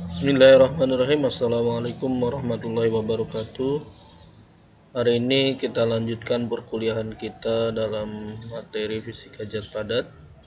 Bismillahirrahmanirrahim. Assalamualaikum warahmatullahi wabarakatuh. Hari ini kita lanjutkan perkuliahan kita dalam materi fisika zat padat.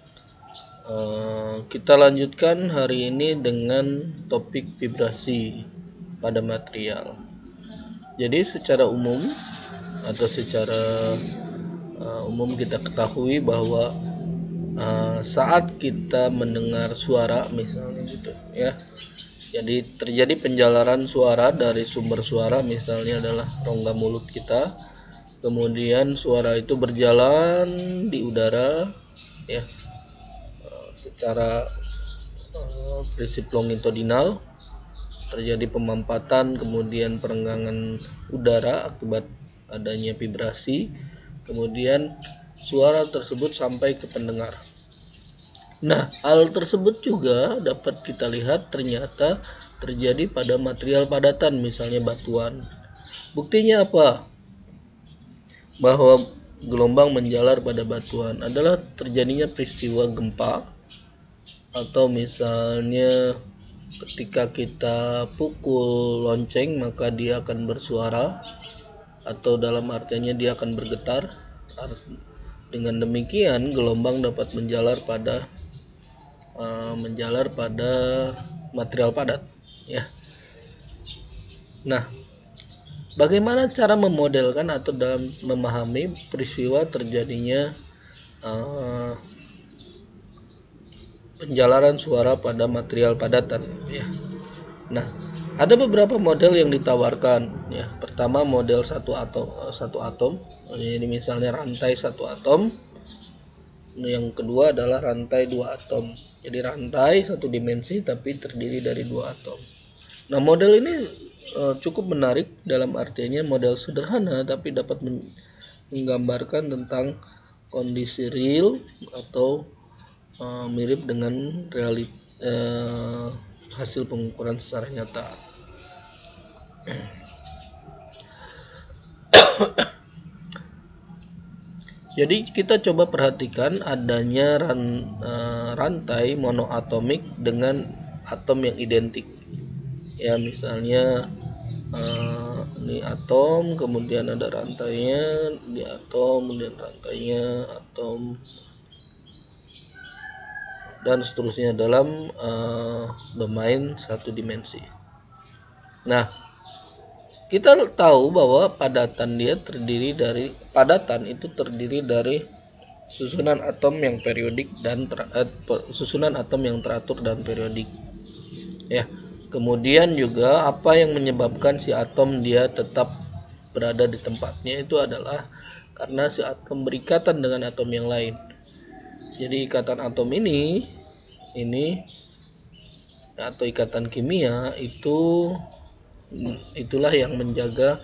Kita lanjutkan hari ini dengan topik vibrasi pada material. Jadi secara umum atau secara umum kita ketahui bahwa saat kita mendengar suara misalnya gitu ya, jadi terjadi penjalaran suara dari sumber suara, misalnya adalah rongga mulut kita. Kemudian suara itu berjalan di udara ya, secara prinsip longitudinal. Terjadi pemampatan, kemudian perenggangan udara akibat adanya vibrasi. Kemudian suara tersebut sampai ke pendengar. Nah, hal tersebut juga dapat kita lihat ternyata terjadi pada material padatan, misalnya batuan. Buktinya apa? Bahwa gelombang menjalar pada batuan adalah terjadinya peristiwa gempa, atau misalnya ketika kita pukul lonceng maka dia akan bersuara, atau dalam artinya dia akan bergetar. Dengan demikian gelombang dapat menjalar pada material padat ya. Nah, bagaimana cara memodelkan atau dalam memahami peristiwa terjadinya penjalaran suara pada material padatan ya. Nah, ada beberapa model yang ditawarkan ya. Pertama, model satu atom. Ini misalnya rantai satu atom. Yang kedua adalah rantai dua atom. Jadi rantai satu dimensi tapi terdiri dari dua atom. Nah, model ini cukup menarik dalam artinya model sederhana tapi dapat menggambarkan tentang kondisi real atau mirip dengan hasil pengukuran secara nyata. Jadi kita coba perhatikan adanya rantai monoatomik dengan atom yang identik. Ya, misalnya ini atom, kemudian ada rantainya, ini atom, kemudian rantainya atom, dan seterusnya dalam domain satu dimensi. Nah, kita tahu bahwa padatan itu terdiri dari susunan atom yang periodik dan susunan atom yang teratur dan periodik. Ya. Kemudian juga apa yang menyebabkan si atom dia tetap berada di tempatnya itu adalah karena si atom berikatan dengan atom yang lain. Jadi ikatan atom ini atau ikatan kimia itulah yang menjaga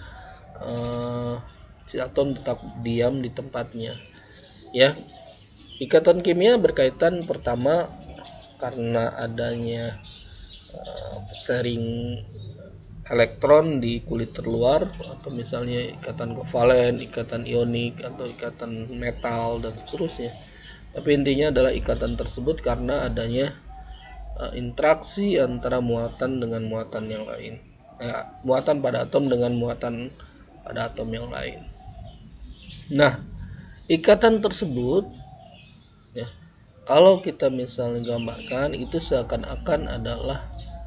si atom tetap diam di tempatnya ya. Ikatan kimia berkaitan pertama karena adanya sharing elektron di kulit terluar, atau misalnya ikatan kovalen, ikatan ionik, atau ikatan metal dan seterusnya. Tapi intinya adalah ikatan tersebut karena adanya interaksi antara muatan dengan muatan yang lain. Muatan pada atom dengan muatan pada atom yang lain. Nah, ikatan tersebut ya, kalau kita misalnya gambarkan itu seakan-akan adalah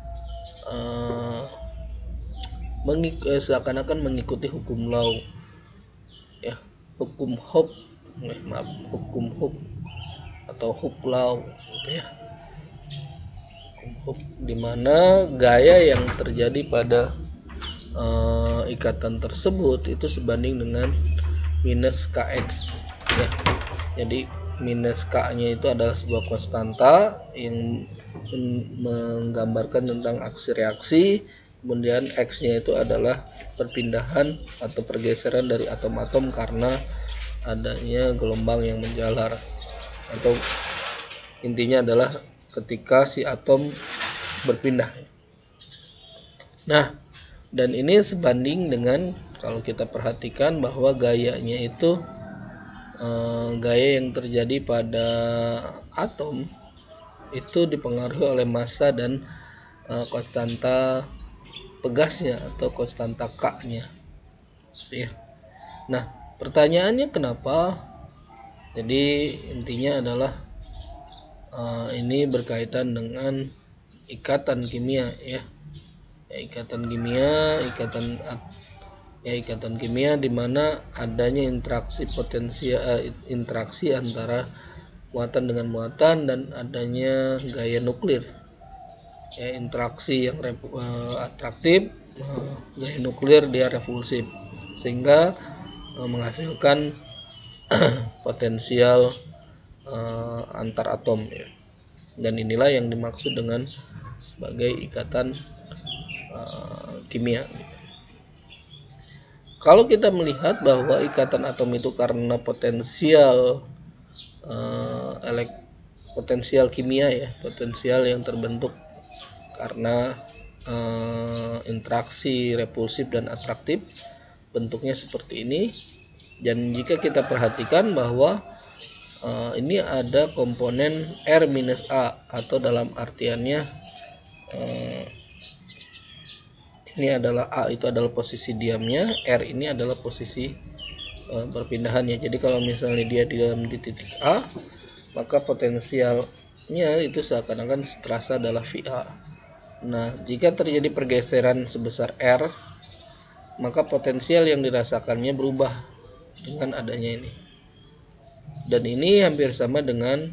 seakan-akan mengikuti hukum law ya, hukum Hooke atau Hooke law gitu ya. Di mana gaya yang terjadi pada ikatan tersebut itu sebanding dengan minus kx ya. Jadi minus k-nya itu adalah sebuah konstanta yang menggambarkan tentang aksi reaksi, kemudian x-nya itu adalah perpindahan atau pergeseran dari atom-atom karena adanya gelombang yang menjalar, atau intinya adalah ketika si atom berpindah. Nah, dan ini sebanding dengan kalau kita perhatikan bahwa gayanya itu gaya yang terjadi pada atom itu dipengaruhi oleh massa dan konstanta pegasnya atau konstanta K-nya ya. Nah, pertanyaannya kenapa? Jadi intinya adalah ini berkaitan dengan ikatan kimia ya. Ikatan kimia di mana adanya interaksi potensial interaksi antara muatan dengan muatan dan adanya gaya nuklir. Ya, interaksi yang atraktif, gaya nuklir dia repulsif, sehingga menghasilkan potensial antar atom ya. Dan inilah yang dimaksud dengan sebagai ikatan kimia. Kalau kita melihat bahwa ikatan atom itu karena potensial potensial kimia ya, potensial yang terbentuk karena interaksi repulsif dan atraktif, bentuknya seperti ini. Dan jika kita perhatikan bahwa ini ada komponen R-A atau dalam artiannya ini adalah A itu adalah posisi diamnya, R ini adalah posisi perpindahannya. Jadi kalau misalnya dia diam di titik A, maka potensialnya itu seakan-akan terasa adalah VA. Nah, jika terjadi pergeseran sebesar R, maka potensial yang dirasakannya berubah dengan adanya ini. Dan ini hampir sama dengan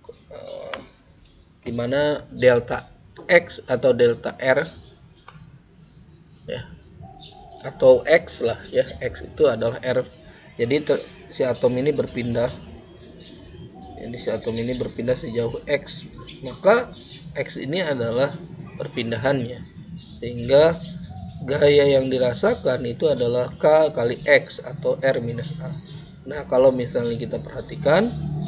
dimana delta X atau delta R ya, atau X lah ya, X itu adalah R. Jadi si atom ini berpindah. Jadi si atom ini berpindah sejauh X, maka X ini adalah perpindahannya, sehingga gaya yang dirasakan itu adalah K kali X atau R minus A. Nah, kalau misalnya kita perhatikan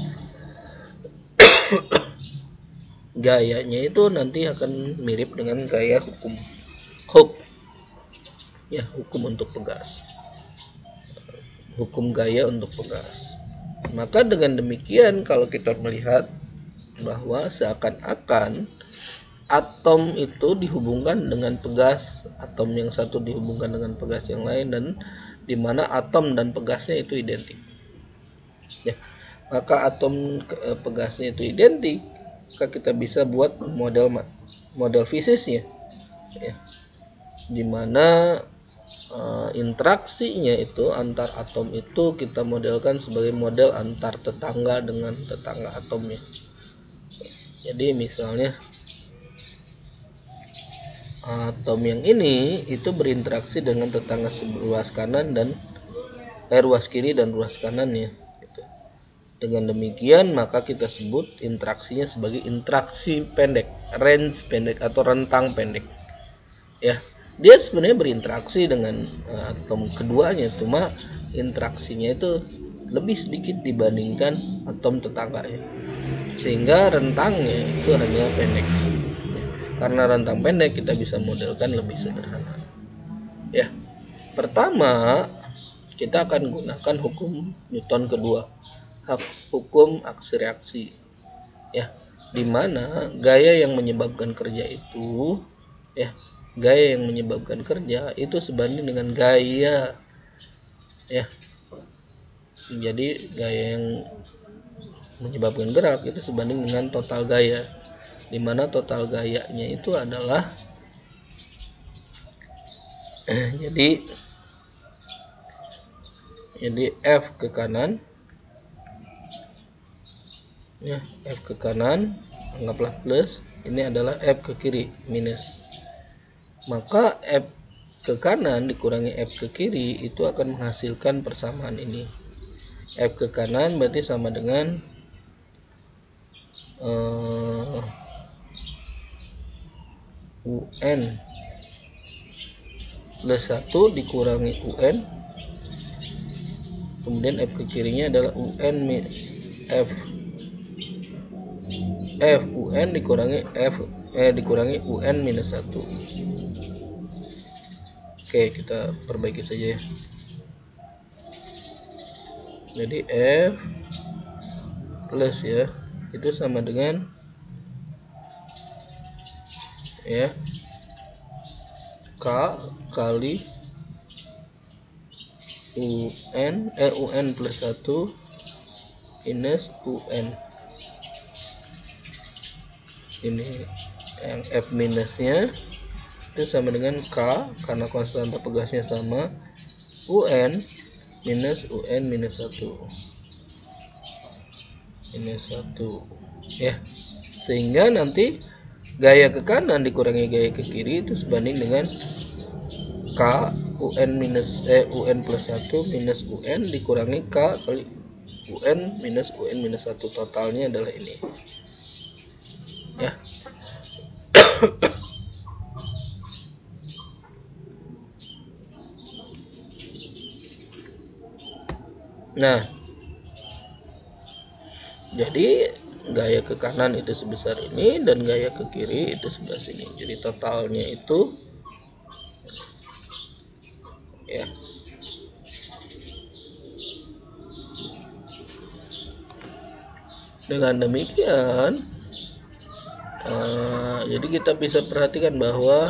gayanya itu nanti akan mirip dengan gaya hukum ya, hukum untuk pegas, hukum gaya untuk pegas. Maka dengan demikian kalau kita melihat bahwa seakan-akan atom itu dihubungkan dengan pegas, atom yang satu dihubungkan dengan pegas yang lain, dan di mana atom dan pegasnya itu identik ya. Maka atom pegasnya itu identik, maka kita bisa buat model fisisnya ya, di mana interaksinya itu antar atom itu kita modelkan sebagai model antar tetangga dengan tetangga atomnya. Jadi misalnya atom yang ini itu berinteraksi dengan tetangga sebelah kanan dan ruas kiri dan ruas kanannya gitu. Dengan demikian maka kita sebut interaksinya sebagai interaksi pendek, range pendek atau rentang pendek ya. Dia sebenarnya berinteraksi dengan atom keduanya, cuma interaksinya itu lebih sedikit dibandingkan atom tetangganya, sehingga rentangnya itu hanya pendek. Karena rentang pendek kita bisa modelkan lebih sederhana ya. Pertama kita akan gunakan hukum Newton kedua, hukum aksi reaksi ya, dimana gaya yang menyebabkan kerja itu ya, gaya yang menyebabkan kerja itu sebanding dengan gaya ya. Jadi gaya yang menyebabkan gerak itu sebanding dengan total gaya, di mana total gayanya itu adalah jadi F ke kanan ya, F ke kanan anggaplah plus, ini adalah F ke kiri minus. Maka F ke kanan dikurangi F ke kiri itu akan menghasilkan persamaan ini. F ke kanan berarti sama dengan UN plus 1 dikurangi UN, kemudian F ke kirinya adalah UN F UN dikurangi UN minus 1. Oke, kita perbaiki saja ya. Jadi F plus ya, itu sama dengan ya, K kali UN plus 1 minus UN. Ini yang F minusnya itu sama dengan K karena konstanta pegasnya sama, UN minus UN minus 1 ya, sehingga nanti gaya ke kanan dikurangi gaya ke kiri itu sebanding dengan K UN minus UN plus 1 minus UN dikurangi K kali UN minus 1. Totalnya adalah ini ya. Nah, jadi gaya ke kanan itu sebesar ini dan gaya ke kiri itu sebelah sini. Jadi totalnya itu ya. Dengan demikian jadi kita bisa perhatikan bahwa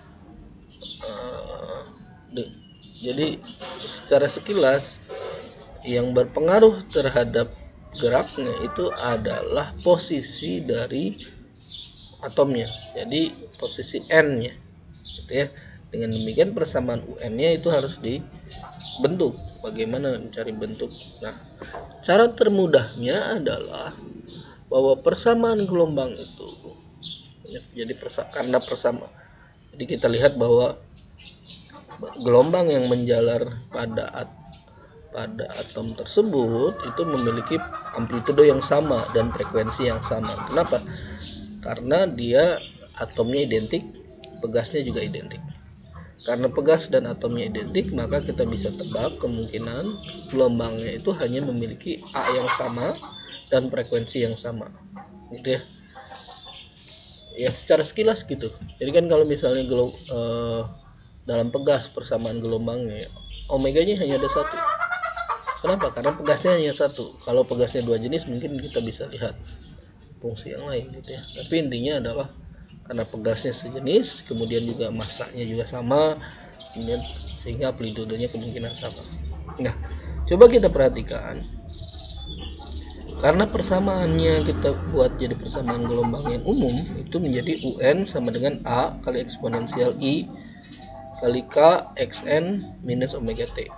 jadi secara sekilas yang berpengaruh terhadap geraknya itu adalah posisi dari atomnya, jadi posisi N-nya gitu ya. Dengan demikian persamaan UN-nya itu harus dibentuk. Bagaimana mencari bentuk? Nah, cara termudahnya adalah bahwa persamaan gelombang itu jadi karena persamaan, jadi kita lihat bahwa gelombang yang menjalar pada atom tersebut itu memiliki amplitudo yang sama dan frekuensi yang sama. Kenapa? Karena dia atomnya identik, pegasnya juga identik. Karena pegas dan atomnya identik, maka kita bisa tebak kemungkinan gelombangnya itu hanya memiliki A yang sama dan frekuensi yang sama, gitu ya. Ya secara sekilas gitu. Jadi kan kalau misalnya dalam pegas persamaan gelombangnya, omeganya hanya ada satu. Kenapa? Karena pegasnya hanya satu. Kalau pegasnya dua jenis mungkin kita bisa lihat fungsi yang lain gitu ya. Tapi intinya adalah karena pegasnya sejenis, kemudian juga masanya juga sama, kemudian sehingga amplitudenya kemungkinan sama. Nah, coba kita perhatikan. Karena persamaannya kita buat jadi persamaan gelombang yang umum, itu menjadi UN sama dengan A kali eksponensial I kali K XN minus omega T.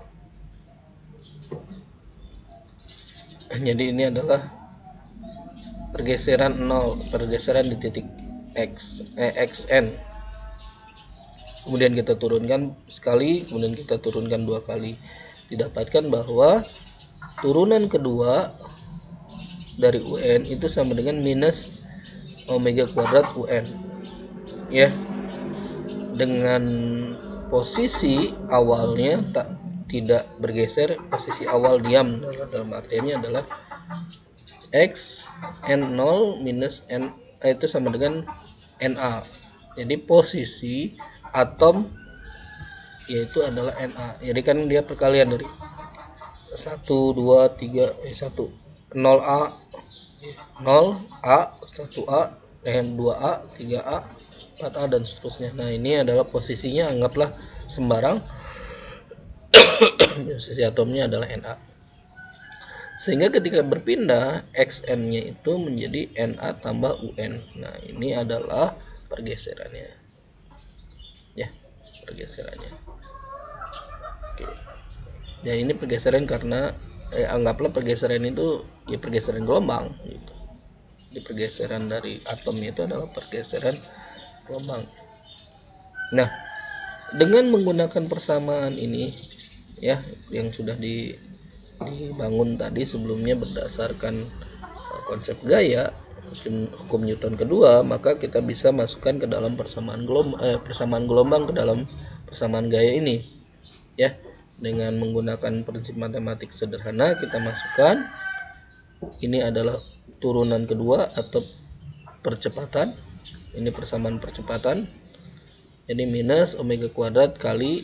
Jadi ini adalah pergeseran di titik XN. Kemudian kita turunkan sekali, kemudian kita turunkan dua kali. Didapatkan bahwa turunan kedua dari UN itu sama dengan minus omega kuadrat UN. Ya. Dengan posisi awalnya tidak bergeser, posisi awal diam, dalam artiannya adalah X N0 minus N itu sama dengan Na. Jadi posisi atom yaitu adalah Na. Jadi kan dia perkalian dari 1 2 3 1 0A 0A 1A dan 2A 3A 4A dan seterusnya. Nah, ini adalah posisinya, anggaplah sembarang. Posisi atomnya adalah Na. Sehingga ketika berpindah XN-nya itu menjadi Na tambah UN. Nah, ini adalah pergeserannya. Ya, pergeserannya. Oke. Ya, ini pergeseran karena anggaplah pergeseran itu ya pergeseran gelombang gitu. Di pergeseran dari atom itu adalah pergeseran gelombang. Nah, dengan menggunakan persamaan ini ya yang sudah dibangun tadi sebelumnya berdasarkan konsep gaya hukum Newton kedua, maka kita bisa masukkan ke dalam persamaan gelombang ke dalam persamaan gaya ini ya. Dengan menggunakan prinsip matematik sederhana kita masukkan, ini adalah turunan kedua atau percepatan, ini persamaan percepatan, jadi minus omega kuadrat kali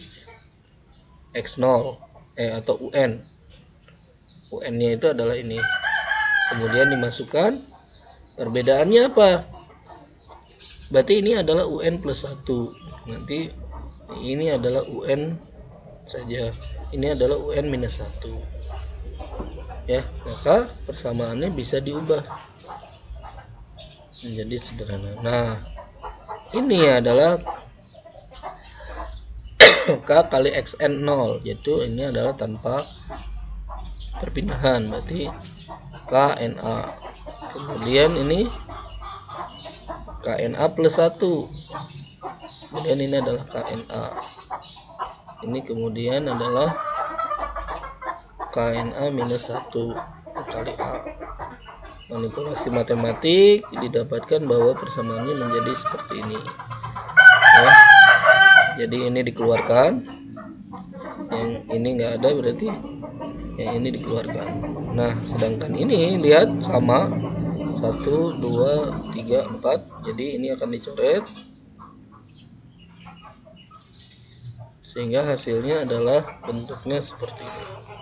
X0 atau UN. UN-nya itu adalah ini. Kemudian dimasukkan, perbedaannya apa? Berarti ini adalah UN plus 1. Nanti ini adalah UN saja. Ini adalah UN minus 1. Ya, maka persamaannya bisa diubah menjadi sederhana. Nah, ini adalah K kali XN 0, yaitu ini adalah tanpa perpindahan, berarti KNA. Kemudian ini KNA plus 1. Kemudian ini adalah KNA. Ini kemudian adalah KNA minus 1 kali A. Manipulasi matematik didapatkan bahwa persamaannya menjadi seperti ini. Ya. Jadi ini dikeluarkan. Yang ini enggak ada, berarti yang ini dikeluarkan. Nah, sedangkan ini lihat sama 1, 2, 3, 4. Jadi ini akan dicoret. Sehingga hasilnya adalah bentuknya seperti ini.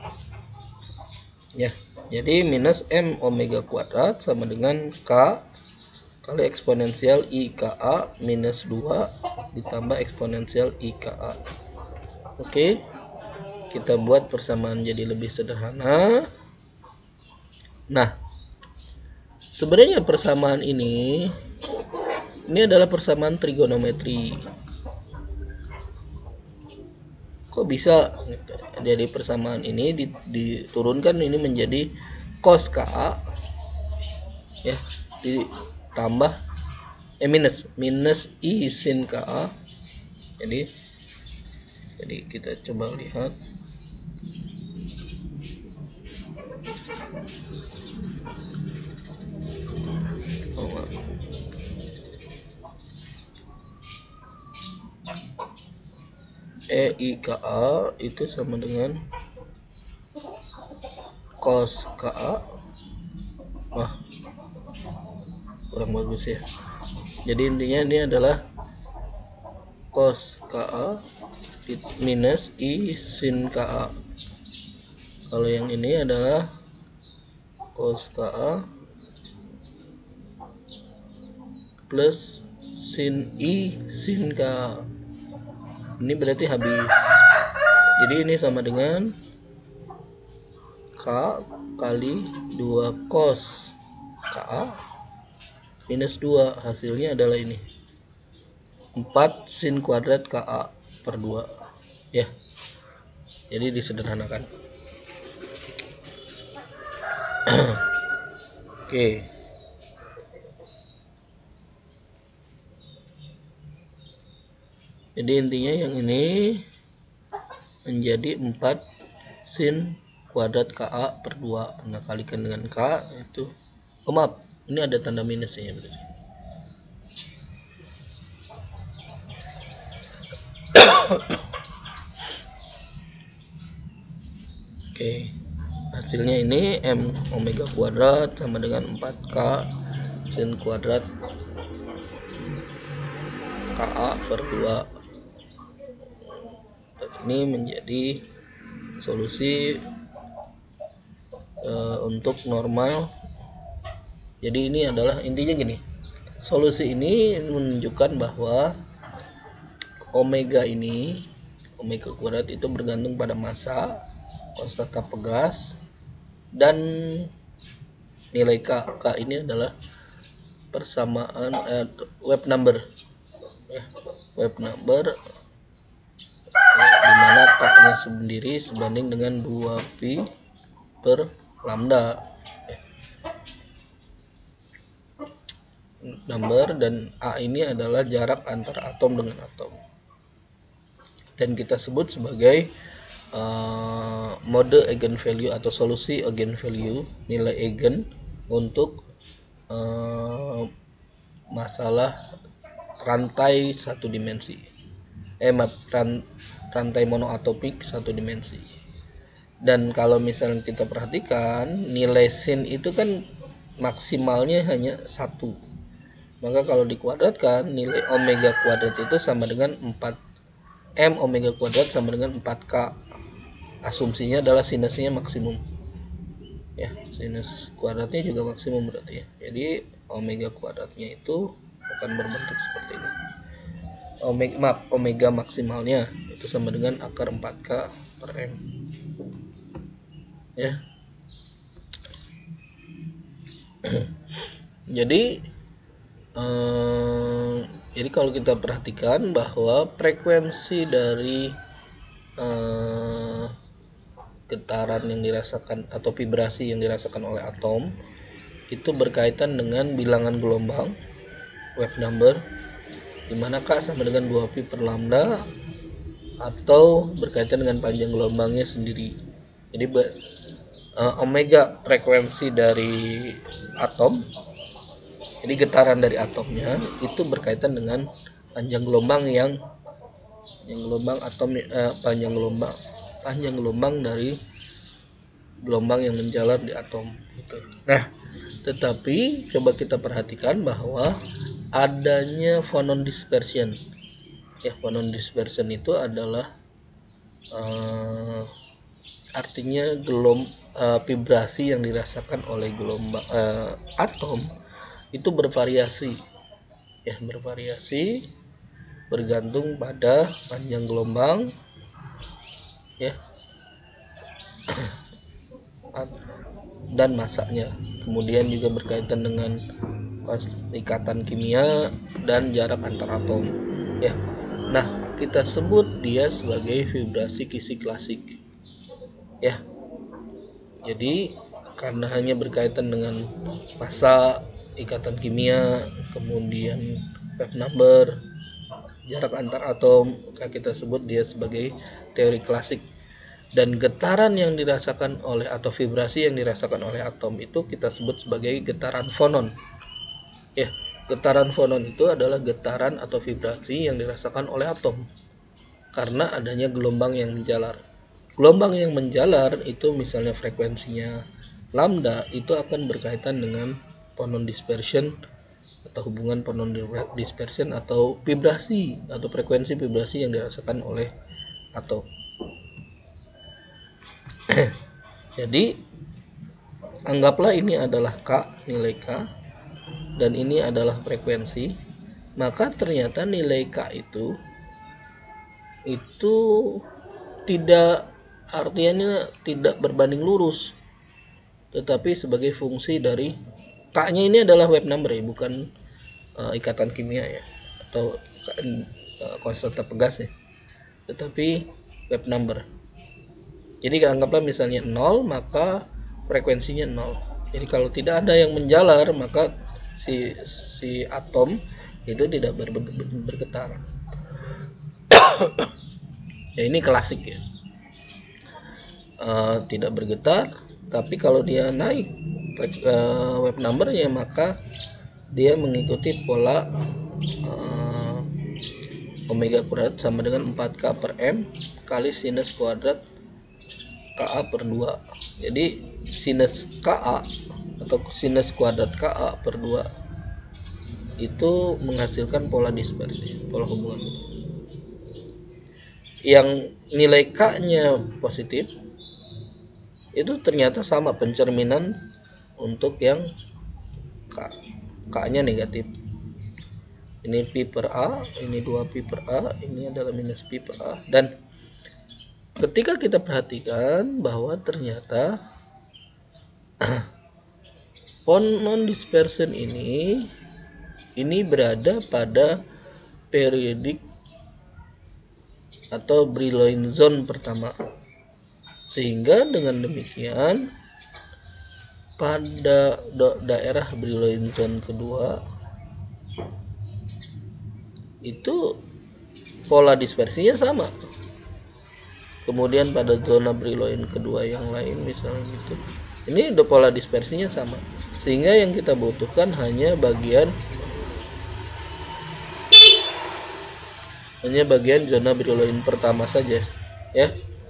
Ya, jadi minus M omega kuadrat sama dengan K kali eksponensial IKA minus 2 ditambah eksponensial IKA. Oke, kita buat persamaan jadi lebih sederhana. Nah, sebenarnya persamaan ini adalah persamaan trigonometri. Kok bisa jadi persamaan ini diturunkan ini menjadi cos KA ya, ditambah minus I sin KA. Jadi kita coba lihat. EIKA itu sama dengan cos KA. Wah, kurang bagus ya. Jadi intinya ini adalah cos KA minus I sin KA. Kalau yang ini adalah cos KA plus sin I sin KA. Ini berarti habis. Jadi ini sama dengan K kali 2 cos KA minus 2. Hasilnya adalah ini 4 sin kuadrat KA per 2 ya. Jadi disederhanakan. Oke. Jadi intinya yang ini menjadi 4 sin kuadrat KA per 2. Nah, kalikan dengan K itu, maaf, ini ada tanda minusnya berarti. Oke, hasilnya ini M omega kuadrat sama dengan 4K sin kuadrat KA per 2. Ini menjadi solusi untuk normal. Jadi ini adalah intinya gini, solusi ini menunjukkan bahwa omega kuadrat itu bergantung pada massa, konstanta pegas, dan nilai K. K ini adalah persamaan wave number ya, wave number dimana K-nya sendiri sebanding dengan 2pi per lambda number, dan A ini adalah jarak antara atom dengan atom, dan kita sebut sebagai mode eigenvalue atau solusi eigenvalue, nilai eigen untuk masalah rantai satu dimensi, rantai monoatopik satu dimensi. Dan kalau misalnya kita perhatikan, nilai sin itu kan maksimalnya hanya 1. Maka kalau dikuadratkan, nilai omega kuadrat itu sama dengan 4 M omega kuadrat sama dengan 4K. Asumsinya adalah sinusnya maksimum ya, sinus kuadratnya juga maksimum berarti ya. Jadi omega kuadratnya itu akan berbentuk seperti ini. Omega maksimalnya itu sama dengan akar 4K per M. Ya. Jadi kalau kita perhatikan bahwa frekuensi dari getaran yang dirasakan atau vibrasi yang dirasakan oleh atom itu berkaitan dengan bilangan gelombang, wave number, di mana K sama dengan 2pi per lambda, atau berkaitan dengan panjang gelombangnya sendiri. Jadi omega frekuensi dari atom, jadi getaran dari atomnya itu berkaitan dengan panjang gelombang panjang gelombang dari gelombang yang menjalar di atom gitu. Nah, tetapi coba kita perhatikan bahwa adanya phonon dispersion. Ya, phonon dispersion itu adalah artinya vibrasi yang dirasakan oleh gelombang atom itu bervariasi. Ya, bervariasi bergantung pada panjang gelombang, ya, dan masanya. Kemudian juga berkaitan dengan ikatan kimia dan jarak antar atom. Ya. Nah, kita sebut dia sebagai vibrasi Kisi klasik. Ya. Jadi karena hanya berkaitan dengan massa, ikatan kimia, kemudian wave number, jarak antar atom, maka kita sebut dia sebagai teori klasik. Dan getaran yang dirasakan oleh atau vibrasi yang dirasakan oleh atom itu kita sebut sebagai getaran fonon. Ya, getaran fonon itu adalah getaran atau vibrasi yang dirasakan oleh atom karena adanya gelombang yang menjalar. Gelombang yang menjalar itu misalnya frekuensinya lambda itu akan berkaitan dengan phonon dispersion atau hubungan phonon dispersion atau vibrasi atau frekuensi vibrasi yang dirasakan oleh atom. Jadi anggaplah ini adalah K, nilai K, dan ini adalah frekuensi, maka ternyata nilai K itu tidak, artinya tidak berbanding lurus, tetapi sebagai fungsi dari K-nya ini adalah wave number ya, bukan ikatan kimia ya, atau konstanta pegas ya, tetapi wave number. Jadi anggaplah misalnya 0, maka frekuensinya 0. Jadi kalau tidak ada yang menjalar, maka si atom itu tidak bergetar. Ya, ini klasik ya. Tidak bergetar, tapi kalau dia naik wave numbernya, maka dia mengikuti pola omega kuadrat sama dengan 4K per M kali sinus kuadrat Ka per 2. Jadi sinus Ka atau sinus kuadrat Ka per 2 itu menghasilkan pola dispersi, pola hubungan. Yang nilai K-nya positif itu ternyata sama pencerminan untuk yang K-nya negatif. Ini pi per A, ini 2pi per A, ini adalah minus pi per A. Dan ketika kita perhatikan bahwa ternyata phonon dispersion ini berada pada periodik atau Brillouin zone pertama, sehingga dengan demikian pada daerah Brillouin zone kedua itu pola dispersinya sama. Kemudian pada zona Brillouin kedua yang lain misalnya gitu, ini udah pola dispersinya sama, sehingga yang kita butuhkan hanya bagian zona Brillouin pertama saja ya.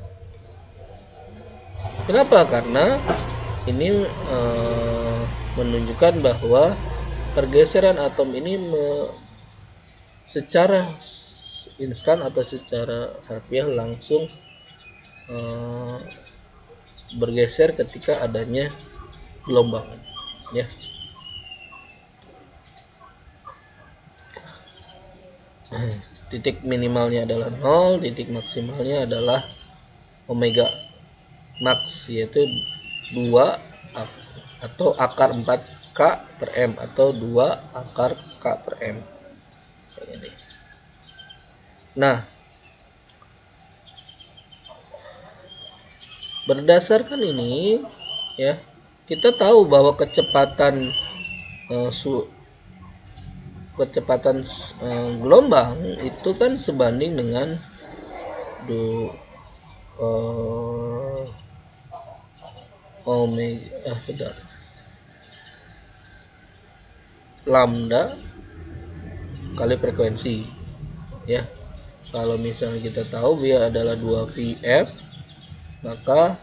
Kenapa? Karena ini menunjukkan bahwa pergeseran atom ini secara instan atau secara harfiah langsung bergeser ketika adanya gelombang ya. Titik minimalnya adalah 0, titik maksimalnya adalah omega max, yaitu 2 atau akar 4K per M atau 2 akar K per M. Nah, berdasarkan ini ya, kita tahu bahwa kecepatan gelombang itu kan sebanding dengan lambda kali frekuensi ya. Kalau misalnya kita tahu dia adalah 2πf, maka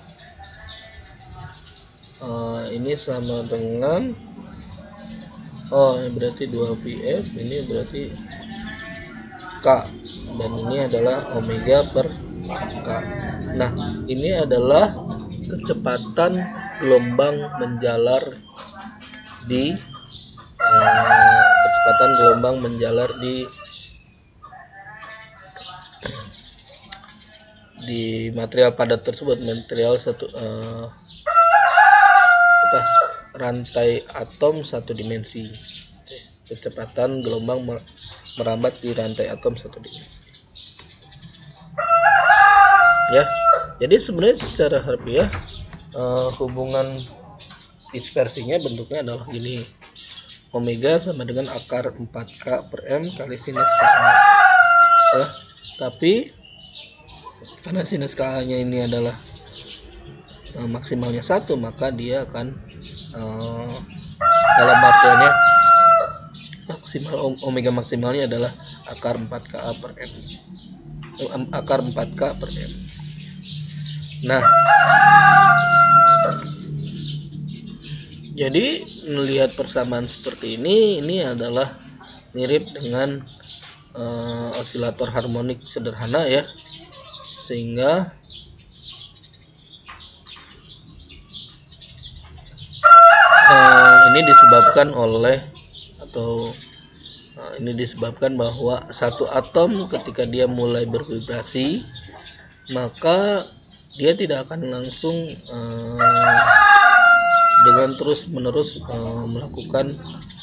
ini sama dengan ini berarti 2πf, ini berarti K, dan ini adalah omega per K. Nah, ini adalah kecepatan gelombang menjalar di material padat tersebut, material rantai atom satu dimensi. Kecepatan gelombang merambat di rantai atom satu dimensi. Ya, jadi sebenarnya secara harfiah hubungan dispersinya bentuknya adalah gini. Omega sama dengan akar 4K per M kali sinus KA. Ya, tapi karena sinus KA-nya ini adalah maksimalnya 1, maka dia akan dalam artiannya omega maksimalnya adalah akar 4K per M. Akar 4K per M. Nah, jadi melihat persamaan seperti ini adalah mirip dengan osilator harmonik sederhana ya, sehingga ini disebabkan bahwa satu atom ketika dia mulai bervibrasi, maka dia tidak akan langsung dengan terus menerus melakukan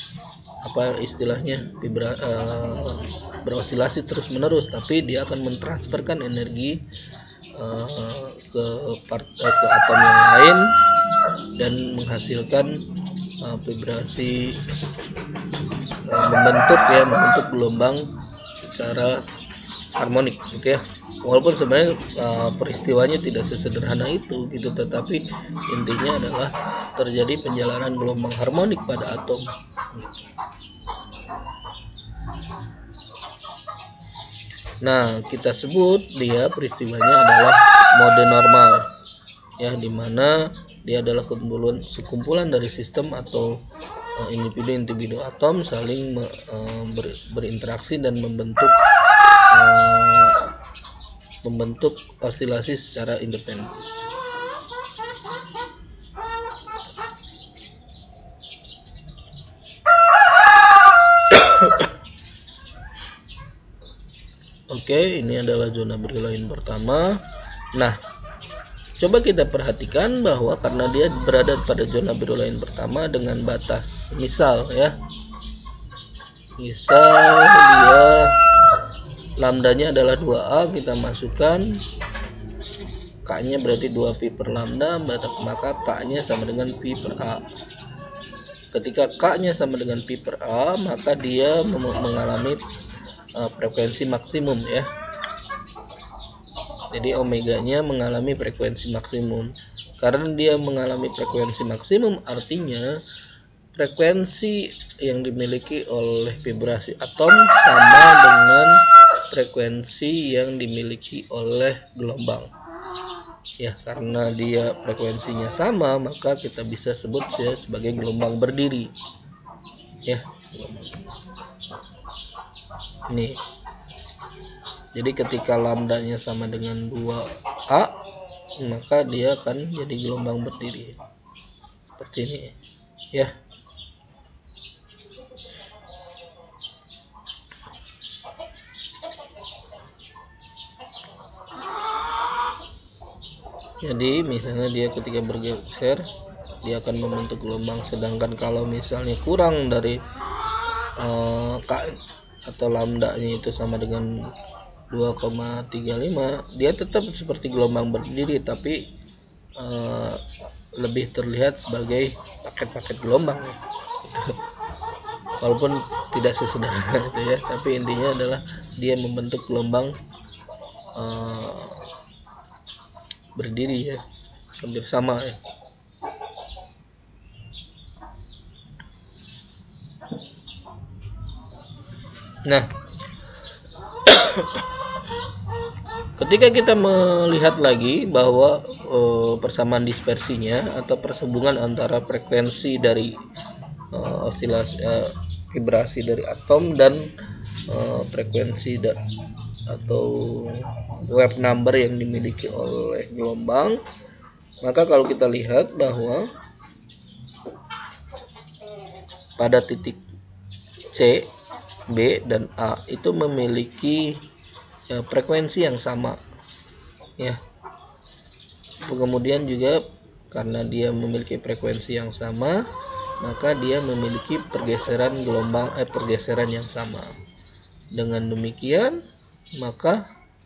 berosilasi terus menerus, tapi dia akan mentransferkan energi ke atom yang lain dan menghasilkan vibrasi, membentuk gelombang secara harmonik gitu ya. Walaupun sebenarnya peristiwanya tidak sesederhana itu gitu, tetapi intinya adalah terjadi penjalanan gelombang harmonik pada atom. Nah, kita sebut dia peristiwanya adalah mode normal ya, dimana dia adalah sekumpulan dari sistem atau individu-individu atom saling berinteraksi dan membentuk osilasi secara independen. Oke, ini adalah zona Brillouin pertama. Nah, coba kita perhatikan bahwa karena dia berada pada zona Brillouin pertama dengan batas, misal dia lambdanya adalah 2A, kita masukkan K-nya berarti 2pi per lambda, maka K-nya sama dengan pi per A. Ketika K-nya sama dengan pi per A, maka dia mengalami frekuensi maksimum ya. Jadi omeganya mengalami frekuensi maksimum. Karena dia mengalami frekuensi maksimum, artinya frekuensi yang dimiliki oleh vibrasi atom sama dengan frekuensi yang dimiliki oleh gelombang. Ya, karena dia frekuensinya sama, maka kita bisa sebut ya sebagai gelombang berdiri. Ya. Nih. Jadi ketika lambdanya sama dengan 2A, maka dia akan jadi gelombang berdiri. Seperti ini. Ya. Jadi misalnya dia ketika bergeser dia akan membentuk gelombang, sedangkan kalau misalnya kurang dari K atau lambda-nya itu sama dengan 2,35, dia tetap seperti gelombang berdiri, tapi lebih terlihat sebagai paket-paket gelombang ya. Walaupun tidak sesederhana itu ya, tapi intinya adalah dia membentuk gelombang berdiri ya, hampir sama ya. Nah, ketika kita melihat lagi bahwa persamaan dispersinya atau persambungan antara frekuensi dari osilasi vibrasi dari atom dan frekuensi atau wave number yang dimiliki oleh gelombang, maka kalau kita lihat bahwa pada titik C, B, dan A itu memiliki frekuensi yang sama ya. Kemudian juga karena dia memiliki frekuensi yang sama, maka dia memiliki pergeseran gelombang pergeseran yang sama. Dengan demikian, maka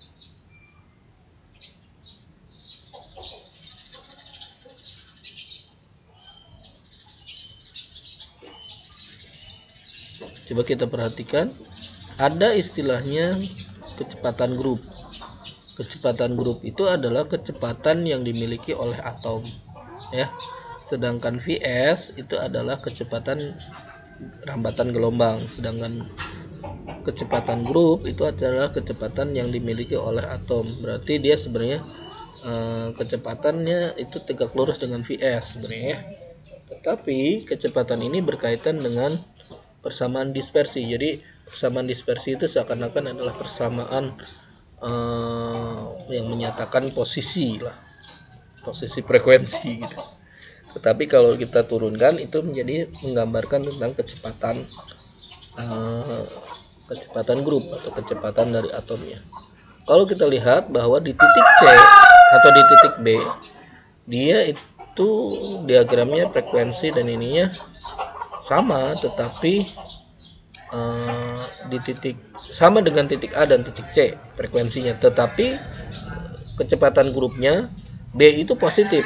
coba kita perhatikan, ada istilahnya kecepatan grup. Kecepatan grup itu adalah kecepatan yang dimiliki oleh atom ya. Sedangkan Vs itu adalah kecepatan rambatan gelombang. Sedangkan kecepatan grup itu adalah kecepatan yang dimiliki oleh atom. Berarti dia sebenarnya kecepatannya itu tegak lurus dengan Vs sebenarnya. Tetapi kecepatan ini berkaitan dengan persamaan dispersi. Jadi persamaan dispersi itu seakan-akan adalah persamaan yang menyatakan posisi lah, posisi frekuensi gitu. Tetapi kalau kita turunkan itu menjadi menggambarkan tentang kecepatan grup atau kecepatan dari atomnya. Kalau kita lihat bahwa di titik C atau di titik B, dia itu diagramnya frekuensi dan ininya sama, tetapi di titik sama dengan titik A dan titik C frekuensinya, tetapi kecepatan grupnya B itu positif,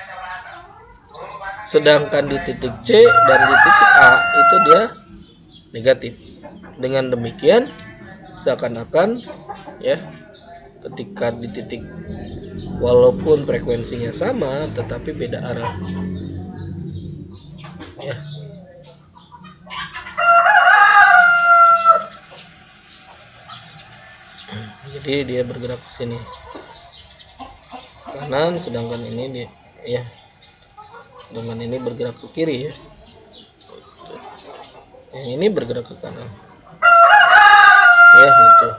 sedangkan di titik C dan di titik A itu dia negatif. Dengan demikian seakan-akan ya, ketika di titik walaupun frekuensinya sama tetapi beda arah ya. Jadi dia bergerak ke sini kanan, sedangkan ini ya, dengan ini bergerak ke kiri ya. Yang ini bergerak ke kanan ya gitu.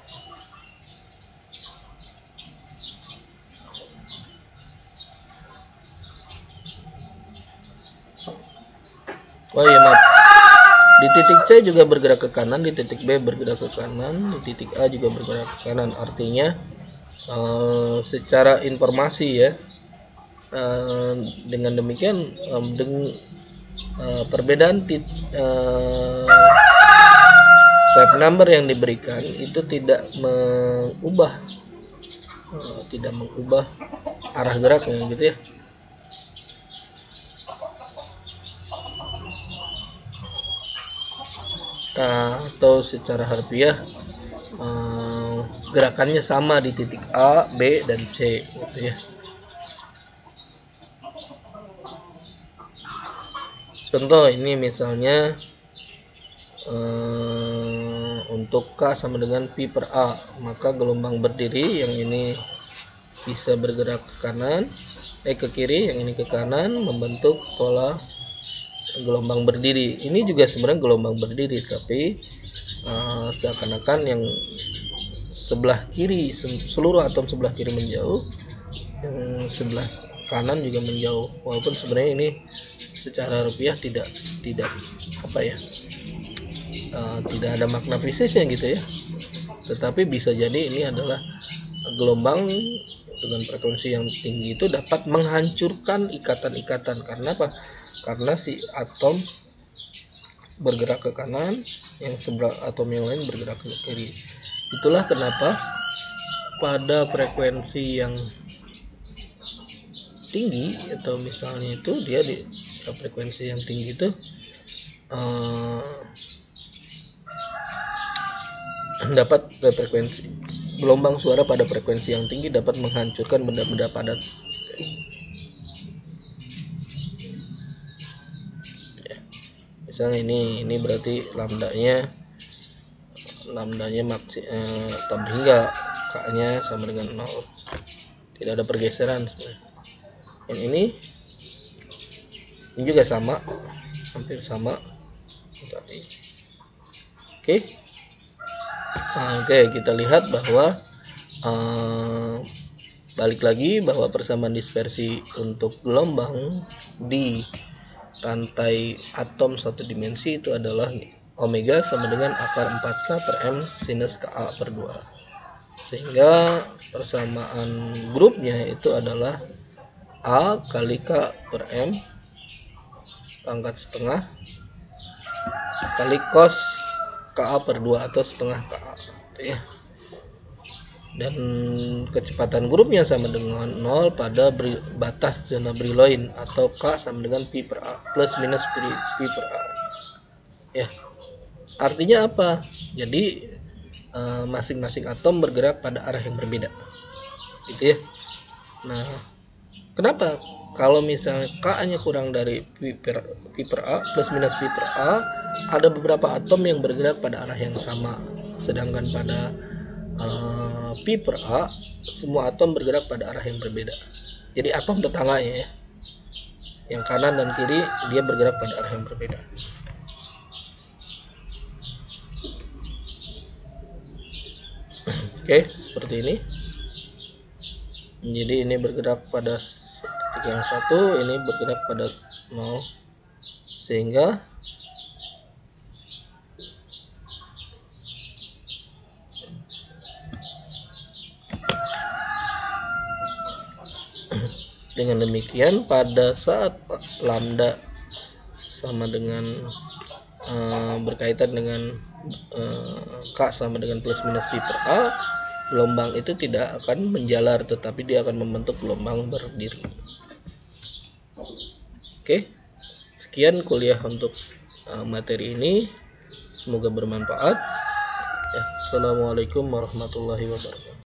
Oh iya, maaf. Di titik C juga bergerak ke kanan, di titik B bergerak ke kanan, di titik A juga bergerak ke kanan. Artinya secara informasi ya, dengan demikian perbedaan wave number yang diberikan itu tidak mengubah arah geraknya gitu ya. Atau secara harfiah gerakannya sama di titik A, B, dan C gitu ya. Contoh ini misalnya untuk K sama dengan Pi per A, maka gelombang berdiri yang ini bisa bergerak ke kanan, ke kiri, yang ini ke kanan, membentuk pola gelombang berdiri. Ini juga sebenarnya gelombang berdiri, tapi seakan-akan yang sebelah kiri, seluruh atom sebelah kiri menjauh, yang sebelah kanan juga menjauh. Walaupun sebenarnya ini secara rupiah tidak apa ya, tidak ada makna fisiknya gitu ya, tetapi bisa jadi ini adalah gelombang dengan frekuensi yang tinggi itu dapat menghancurkan ikatan-ikatan. Karena apa? Karena si atom bergerak ke kanan, yang sebelah atom yang lain bergerak ke kiri. Itulah kenapa pada frekuensi yang tinggi, atau misalnya itu dia di frekuensi yang tinggi itu dapat frekuensi gelombang suara pada frekuensi yang tinggi dapat menghancurkan benda-benda padat. Ya. Misalnya ini berarti lambdanya hingga K-nya sama dengan 0. Tidak ada pergeseran sebenarnya. Yang ini juga sama, hampir sama tadi. Oke, kita lihat bahwa balik lagi bahwa persamaan dispersi untuk gelombang di rantai atom satu dimensi itu adalah omega sama dengan akar 4K per M sinus Ka per 2. Sehingga persamaan grupnya itu adalah A kali K per M pangkat setengah kali cos Ka per 2 atau setengah Ka, ya. Dan kecepatan grupnya sama dengan 0 pada batas zona Brillouin, atau K sama dengan pi per A plus minus pi per A. Ya. Artinya apa? Jadi masing-masing atom bergerak pada arah yang berbeda. Gitu ya. Nah, kenapa? Kalau misalnya K-nya kurang dari pi per A plus minus pi per A, ada beberapa atom yang bergerak pada arah yang sama. Sedangkan pada pi per A, semua atom bergerak pada arah yang berbeda. Jadi atom tetangganya ya, yang kanan dan kiri dia bergerak pada arah yang berbeda. Oke, seperti ini. Jadi ini bergerak pada titik yang satu, ini bergerak pada 0, sehingga dengan demikian pada saat lambda sama dengan berkaitan dengan K sama dengan plus minus pi per A, gelombang itu tidak akan menjalar, tetapi dia akan membentuk gelombang berdiri. Oke, sekian kuliah untuk materi ini, semoga bermanfaat. Assalamualaikum warahmatullahi wabarakatuh.